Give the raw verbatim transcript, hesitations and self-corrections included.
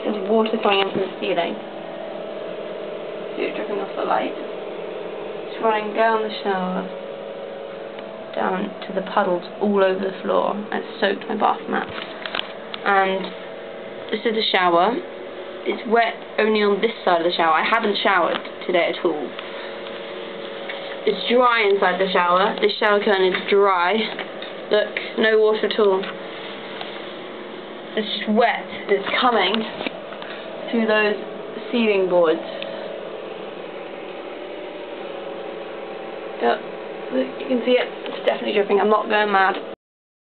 There's water coming in from the ceiling. See it dripping off the light. It's running down the shower, down to the puddles all over the floor. I've soaked my bath mat. And this is the shower. It's wet only on this side of the shower. I haven't showered today at all. It's dry inside the shower. This shower curtain is dry. Look, no water at all. It's just wet. It's coming through those ceiling boards. Yep, you can see it. It's definitely dripping. I'm not going mad.